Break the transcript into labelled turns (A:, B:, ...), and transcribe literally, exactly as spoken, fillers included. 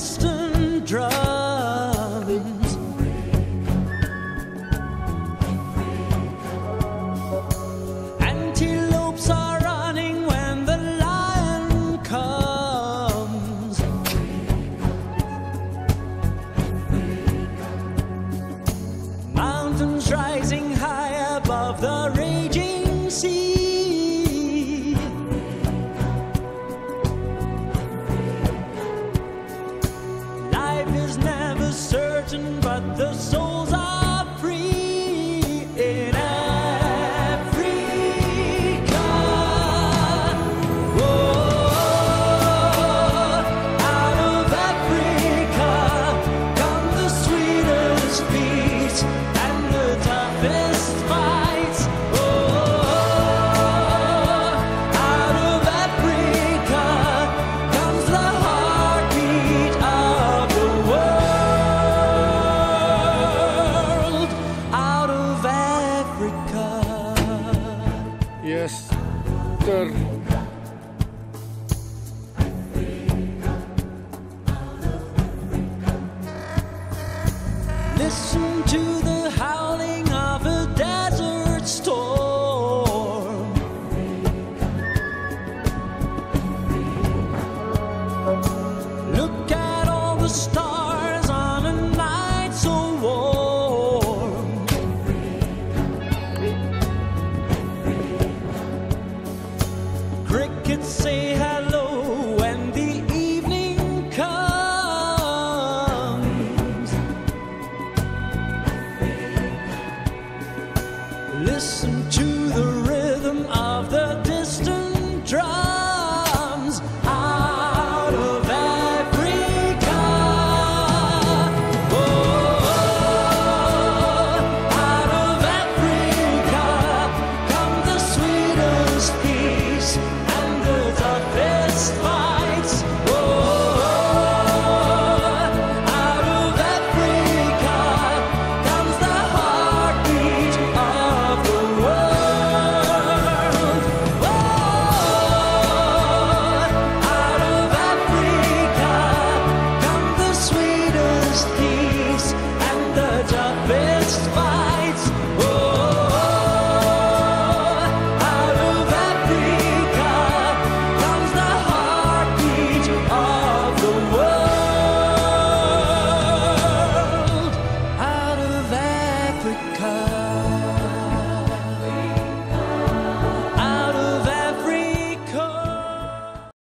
A: distant drums. Antelopes are running when the lion comes. Mountains rising high above the raging sea. Life is never certain, but the souls are free in Africa. Whoa, out of Africa come the sweetest beats and the toughest fights. Oh, out of Africa comes the heartbeat of the world. Out of Africa.
B: Yes, sir.
A: Listen to the howling of a desert storm. Look at all the stars.